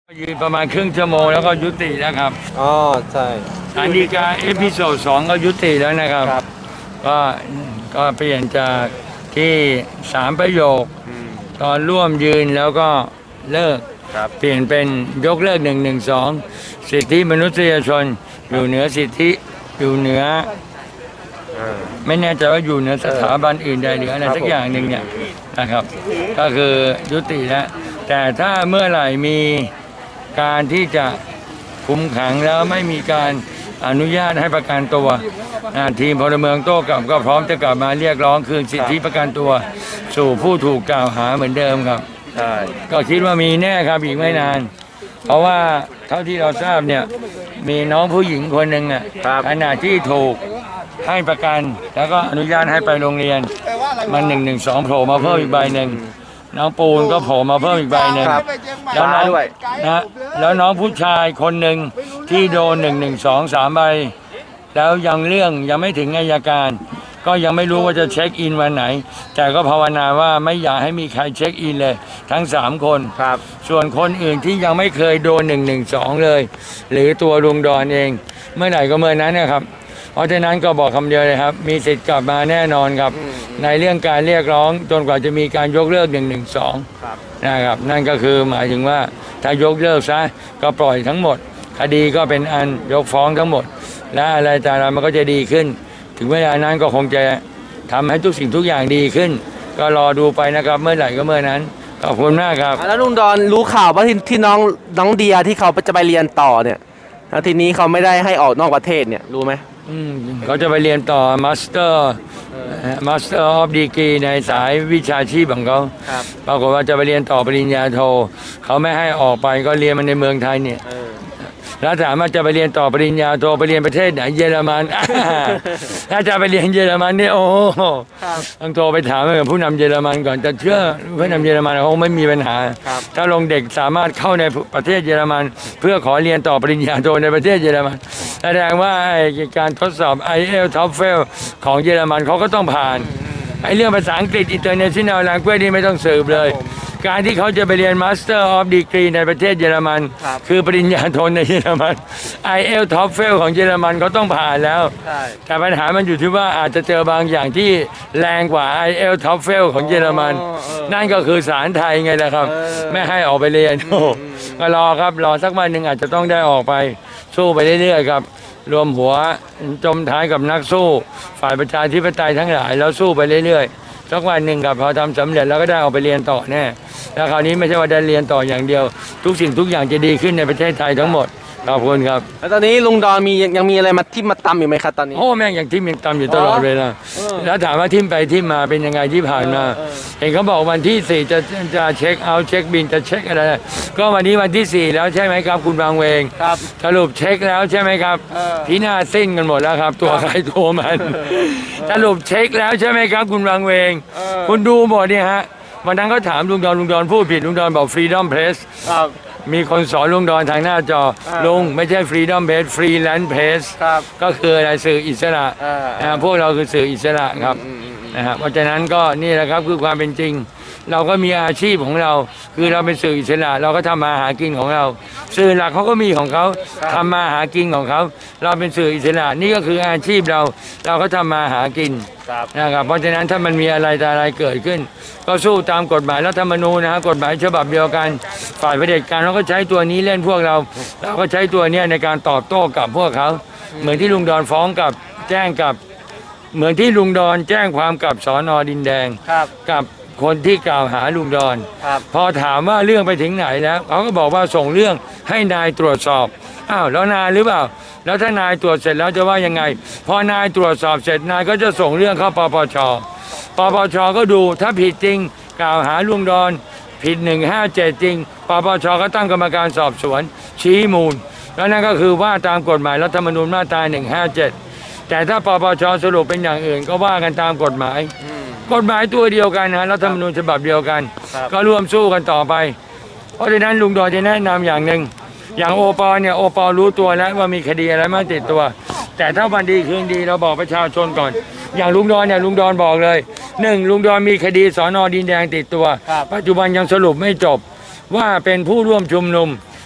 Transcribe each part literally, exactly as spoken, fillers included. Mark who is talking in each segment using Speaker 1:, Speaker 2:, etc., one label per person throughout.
Speaker 1: ยืนประมาณครึ่งชั่วโมงแล้วก็ยุติแล้วครับ
Speaker 2: อ๋อใช่
Speaker 1: ศาลฎีกาเอพิโซดสองก็ยุติแล้วนะครับก็ก็เปลี่ยนจากที่สามประโยคตอนร่วมยืนแล้วก็เลิกเปลี่ยนเป็นยกเลิกหนึ่งหนึ่งสองสิทธิมนุษยชนอยู่เหนือสิทธิอยู่เหนือไม่แน่ใจว่าอยู่เหนือสถาบันอื่นใดหรืออะไรสักอย่างหนึ่งเนี่ยนะครับก็คือยุติแล้วแต่ถ้าเมื่อไหร่มีการที่จะคุมขังแล้วไม่มีการอนุญาตให้ประกันตัวทีมพลเมืองโต้กลับก็พร้อมจะกลับมาเรียกร้องคืนสิทธิประกันตัวสู่ผู้ถูกกล่าวหาเหมือนเดิมครับใช่ก็คิดว่ามีแน่ครับอีกไม่นานเพราะว่าเท่าที่เราทราบเนี่ยมีน้องผู้หญิงคนหนึ่งอ่ะขณะที่ถูกให้ประกันแล้วก็อนุญาตให้ไปโรงเรียนมันหนึ่งหนึ่งสองโผล่มาเพิ่มอีกใบหนึ่งน้องปูนก็โผล่มาเพิ่มอีกใบหนึ่งแล้วน้องนะแล้วน้องผู้ชายคนหนึ่งที่โดนหนึ่งหนึ่งสองสามใบแล้วยังเรื่องยังไม่ถึงอัยการก็ยังไม่รู้ว่าจะเช็คอินวันไหนแต่ก็ภาวนาว่าไม่อยากให้มีใครเช็คอินเลยทั้งสามคนครับส่วนคนอื่นที่ยังไม่เคยโดนหนึ่งหนึ่งสองเลยหรือตัวลุงดอนเองเมื่อไหร่ก็เมื่อนั้นนะครับเพราะฉะนั้นก็บอกคำเดียวเลยครับมีสิทธิ์กลับมาแน่นอนครับในเรื่องการเรียกร้องจนกว่าจะมีการยกเลิกหนึ่งหนึ่งสองนะครับนั่นก็คือหมายถึงว่าถ้ายกเลิกซะก็ปล่อยทั้งหมดคดีก็เป็นอันยกฟ้องทั้งหมดและอะไรต่างๆมันก็จะดีขึ้นถึงเวลานั้นก็คงจะทำให้ทุกสิ่งทุกอย่างดีขึ้นก็รอดูไปนะครับเมื่อไหร่ก็เมื่อนั้นขอบคุณมากครับ
Speaker 2: แล้วลุงดอนรู้ข่าวว่าที่ที่น้องน้องเดียที่เขาจะไปเรียนต่อเนี่ยแล้วทีนี้เขาไม่ได้ให้ออกนอกประเทศเนี่ยรู้ไหม
Speaker 1: เขาจะไปเรียนต่อมาสเตอร์มาสเตอร์ออฟดีกรีในสายวิชาชีพของเขาปรากฏว่าจะไปเรียนต่อปริญญาโทเขาไม่ให้ออกไปก็เรียนมันในเมืองไทยเนี่ยแล้วถามว่าจะไปเรียนต่อปริญญาโทไปเรียนประเทศไหนเยอรมันถ้าจะไปเรียนเยอรมันเนี่ยโอ้ต้องโทรไปถามกับผู้นำเยอรมันก่อนจะเชื่อผู้นำเยอรมันเขาไม่มีปัญหาถ้าลงเด็กสามารถเข้าในประเทศเยอรมันเพื่อขอเรียนต่อปริญญาโทในประเทศเยอรมันแสดงว่าการทดสอบ ไอ เอล TOEFL ของเยอรมันเขาก็ต้องผ่านไอ้เรื่องภาษาอังกฤษ International Language นี่ไม่ต้องสืบเลยการที่เขาจะไปเรียน Master of Degree ในประเทศเยอรมันคือปริญญาโทในเยอรมัน ไอ เอล TOEFL ของเยอรมันเขาต้องผ่านแล้วแต่ปัญหามันอยู่ที่ว่าอาจจะเจอบางอย่างที่แรงกว่า ไอ เอล TOEFL ของเยอรมันนั่นก็คือศาลไทยไงล่ะครับไม่ให้ออกไปเรียนก็รอครับรอสักวันหนึ่งอาจจะต้องได้ออกไปสู้ไปเรื่อยๆครับรวมหัวจมท้ายกับนักสู้ฝ่ายประชาธิปไตยทั้งหลายแล้วสู้ไปเรื่อยๆสักวันหนึ่งครับพอทำสำเร็จแล้วก็ได้ออกไปเรียนต่อแน่แล้วคราวนี้ไม่ใช่ว่าได้เรียนต่ออย่างเดียวทุกสิ่งทุกอย่างจะดีขึ้นในประเทศไทยทั้งหมดขอบคุณครับ
Speaker 2: แล้วตอนนี้ลุงดอนมียังมีอะไรมาทิ่มมาตำอยู่ไหมครับตอนนี้
Speaker 1: โอ้แม่งยังทิ่มยังตำอยู่ตลอดเวลาแล้วถามว่าทิ่มไปทิ่มมาเป็นยังไงที่ผ่านมาเห็นเขาบอกวันที่สี่จะจะเช็คเอาเช็คบินจะเช็คอะไรก็วันนี้วันที่สี่แล้วใช่ไหมครับคุณบางเวงครับสรุปเช็คแล้วใช่ไหมครับพินาศสิ้นกันหมดแล้วครับตัวใครตัวมันสรุปเช็คแล้วใช่ไหมครับคุณบางเวงคุณดูหมดเนี่ยฮะวันนั้นก็ถามลุงดอนลุงดอนพูดผิดลุงดอนบอก Freedom Press มีคนสอนลุงดอนทางหน้าจอลุงไม่ใช่ Freedom Press Freelance Press ก็คืออะไรสื่ออิสระพวกเราคือสื่ออิสระครับนะครับเพราะฉะนั้นก็นี่แหละครับคือความเป็นจริงเราก็มีอาชีพของเราคือเราเป็นสื่ออิสระเราก็ทำมาหากินของเราสื่อหลักเขาก็มีของเขาทำมาหากินของเขาเราเป็นสื่ออิสระนี่ก็คืออาชีพเราเราก็ทำมาหากินนะครับเพราะฉะนั้นถ้ามันมีอะไรอะไรเกิดขึ้นก็สู้ตามกฎหมายรัฐธรรมนูญนะฮะกฎหมายฉบับเดียวกันฝ่ายเผด็จการเราก็ใช้ตัวนี้เล่นพวกเราเราก็ใช้ตัวนี้ในการตอบโต้กับพวกเขาเหมือนที่ลุงดอนฟ้องกับแจ้งกับเหมือนที่ลุงดอนแจ้งความกับสน.ดินแดงกับคนที่กล่าวหาลุงดอนพอถามว่าเรื่องไปถึงไหนแล้วเขาก็บอกว่าส่งเรื่องให้นายตรวจสอบอ้าวแล้วนายหรือเปล่าแล้วถ้านายตรวจเสร็จแล้วจะว่ายังไงพอนายตรวจสอบเสร็จนายก็จะส่งเรื่องเข้าปปช.ปปช.ก็ดูถ้าผิดจริงกล่าวหาลุงดอนผิดหนึ่งห้าเจ็ดจริงปปช.ก็ตั้งกรรมการสอบสวนชี้มูลแล้วนั่นก็คือว่าตามกฎหมายรัฐธรรมนูญมาตราหนึ่งห้าเจ็ดแต่ถ้าปปช.สรุปเป็นอย่างอื่นก็ว่ากันตามกฎหมายกฎหมายตัวเดียวกันนะรัฐธรรมนูญฉบับเดียวกันก็ร่วมสู้กันต่อไปเพราะฉะนั้นลุงดอนจะแนะนำอย่างหนึ่งอย่างโอปอเนี่ยโอปอรู้ตัวแล้วว่ามีคดีอะไรมาติดตัวแต่ถ้าวันดีคืนดีเราบอกประชาชนก่อนอย่างลุงดอนเนี่ยลุงดอนบอกเลยหนึ่งลุงดอนมีคดีสน.ดินแดงติดตัวปัจจุบันยังสรุปไม่จบว่าเป็นผู้ร่วมชุมนุม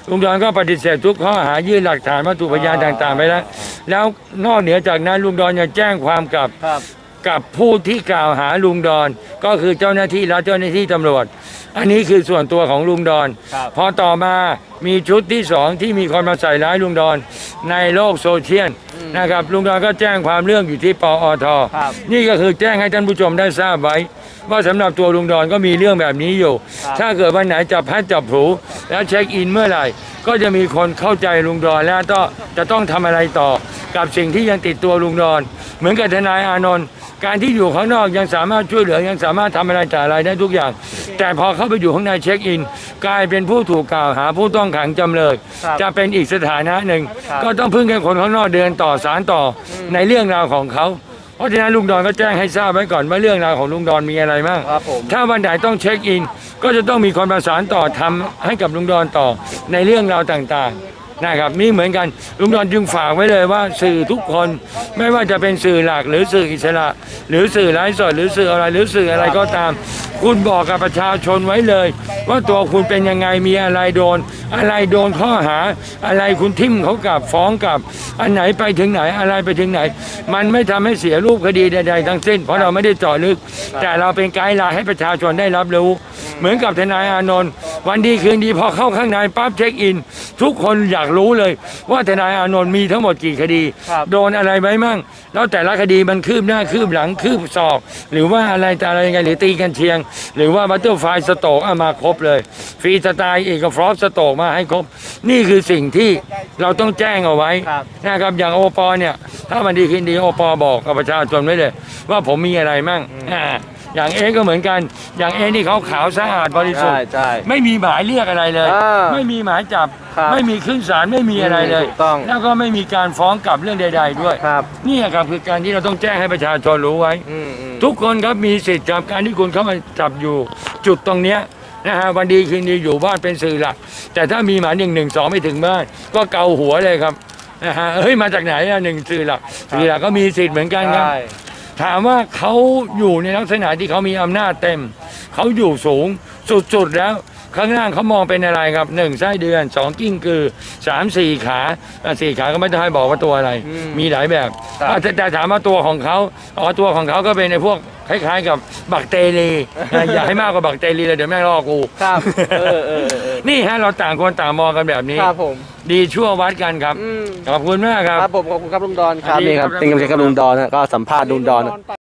Speaker 1: ลุงดอนก็ปฏิเสธทุกข้อหายื่นหลักฐานวัตถุพยานต่างๆไปแล้วแล้วนอกเหนือจากนั้นลุงดอนยังแจ้งความกับ
Speaker 2: ครับ
Speaker 1: กับผู้ที่กล่าวหาลุงดอนก็คือเจ้าหน้าที่และเจ้าหน้าที่ตำรวจ อันนี้คือส่วนตัวของลุงดอน
Speaker 2: ครับ
Speaker 1: พอต่อมามีชุดที่สองที่มีคนมาใส่ร้ายลุงดอนในโลกโซเชียลนะครับลุงดอนก็แจ้งความเรื่องอยู่ที่ปอท
Speaker 2: ครับ
Speaker 1: นี่ก็คือแจ้งให้ท่านผู้ชมได้ทราบไว้ว่าสำหรับตัวลุงดอนก็มีเรื่องแบบนี้อยู่
Speaker 2: ครับ
Speaker 1: ถ้าเกิดวันไหนจับพัดจับผูแล้วเช็คอินเมื่อไหร่ ก็จะมีคนเข้าใจลุงดอนแล้วก็จะต้องทำอะไรต่อกับสิ่งที่ยังติดตัวลุงดอน เหมือนกับทนายอานนท์การที่อยู่ข้างนอกยังสามารถช่วยเหลือยังสามารถทำอะไรจ่ายอะไรได้ทุกอย่าง แต่พอเข้าไปอยู่ข้างในเช็คอิน กลายเป็นผู้ถูกกล่าวหาผู้ต้องขังจำเลย
Speaker 2: ครับ
Speaker 1: จะเป็นอีกสถานะหนึ่ง
Speaker 2: ครับ
Speaker 1: ก็ต้องพึ่งให้คนข้างนอกเดินต่อสารต่อในเรื่องราวของเขา เพราะฉะนั้นลุงดอนก็แจ้งให้ทราบไว้ก่อนว่าเรื่องราวของลุงดอนมีอะไรบ้าง
Speaker 2: ครับผม
Speaker 1: ถ้าวันไหนต้องเช็คอิน ก็จะต้องมีคนประสานต่อทำให้กับลุงดอนต่อในเรื่องราวต่างๆนะครับนี่เหมือนกันลุงดอนจึงฝากไว้เลยว่าสื่อทุกคนไม่ว่าจะเป็นสื่อหลักหรือสื่ออิสระ หรือสื่อไลฟ์สดหรือสื่ออะไรหรือสื่ออะไรก็ตาม คุณบอกกับประชาชนไว้เลย ว่าตัวคุณเป็นยังไงมีอะไรโดน อะไรโดนข้อหา อะไรคุณทิมเขากลับฟ้องกลับ อันไหนไปถึงไหนอะไรไปถึงไหน มันไม่ทำให้เสียรูปคดีใดๆทั้งสิ้น เพราะเราไม่ได้เจาะลึก แต่เราเป็นไกด์ไลน์ให้ประชาชนได้รับรู้ เหมือนกับทนายอานนท์วันดีคืนดีพอเข้าข้างในปั๊บเช็คอิน ทุกคนอยากรู้เลย ว่าทนายอานนท์มีทั้งหมดกี่คดี
Speaker 2: ครับ
Speaker 1: โดนอะไรไว้มั่ง แล้วแต่ละคดีมันคืบหน้าคืบหลังคืบศอก หรือว่าอะไรแต่อะไรยังไงหรือตีกันเชียง หรือว่าบัตเตอร์ไฟสโตกเอามาครบเลย ฟรีสไตล์เอกฟรอสสโตกมาให้ครบ นี่คือสิ่งที่เราต้องแจ้งเอาไว้
Speaker 2: ครับ
Speaker 1: นะครับอย่างโอปอเนี่ยถ้ามันดีขึ้นดีโอปอบอกกับประชาชนไว้เลย ว่าผมมีอะไรมั่งอ่าอย่างเอก็เหมือนกัน อย่างเอนี่เขาขาวสะอาดบริสุท
Speaker 2: ใช่
Speaker 1: ธิ์
Speaker 2: ใช่
Speaker 1: ไม่มีหมายเรียกอะไรเลย
Speaker 2: อ่า
Speaker 1: ไม่มีหมายจับ
Speaker 2: ครับ
Speaker 1: ไม่มีขึ้นศาลไม่มีอะไรเลย
Speaker 2: ถูกต้อง
Speaker 1: แล้วก็ไม่มีการฟ้องกลับเรื่องใด ๆ ด้วย
Speaker 2: ครับ
Speaker 1: นี่ครับคือการที่เราต้องแจ้งให้ประชาชนรู้ไว้
Speaker 2: อืมอืม
Speaker 1: ทุกคนครับมีสิทธิ์กับการที่คุณเข้ามาจับอยู่จุดตรงเนี้ยนะฮะวันดีคืนดีอยู่บ้านเป็นสื่อหลัก แต่ถ้ามีหมายหนึ่งหนึ่งสองไม่ถึงบ้านก็เกาหัวเลยครับนะฮะเฮ้ยมาจากไหนอะหนึ่งสื่อหลักสื่อหลักก็มีสิทธิ์เหมือนกันครับ
Speaker 2: ใช่
Speaker 1: ถามว่าเขาอยู่ในลักษณะที่เขามีอำนาจเต็ม เขาอยู่สูงสุดๆแล้ว ข้างล่างเขามองเป็นอะไรครับหนึ่งไส้เดือนสองกิ้งกือสามสี่ขาอ่ะสี่ขาก็ไม่ต้องให้บอกว่าตัวอะไร
Speaker 2: อืม
Speaker 1: มีหลายแบบ
Speaker 2: ครับ
Speaker 1: อ่ะแต่แต่ถามว่าตัวของเขาอ๋อตัวของเขาก็เป็นในพวกคล้ายๆกับบักเตเรีนะอย่าให้มากกว่าบักเตเรีเลยเดี๋ยวแม่งลอกกู
Speaker 2: ครับเออเออเออ
Speaker 1: นี่ฮะเราต่างคนต่างมองกันแบบนี้
Speaker 2: ครับผม
Speaker 1: ดีชั่ววัดกันครับ
Speaker 2: อืม
Speaker 1: ขอบคุณมากครับ
Speaker 2: ครับผมขอบคุณครับลุงดอนครับ
Speaker 1: อันนี้
Speaker 2: นี่ครับ
Speaker 1: ครับ
Speaker 2: เป็นกำลังใจกับลุงดอนนะก็สัมภาษณ์ลุงดอนนะ